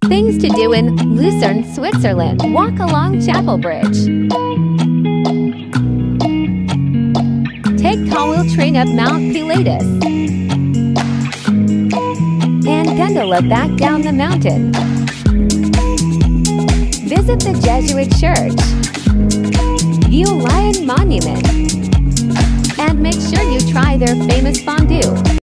Things to do in Lucerne, Switzerland. Walk along Chapel Bridge. Take car train up Mount Pilatus. And gondola back down the mountain. Visit the Jesuit Church. View Lion Monument. And make sure you try their famous fondue.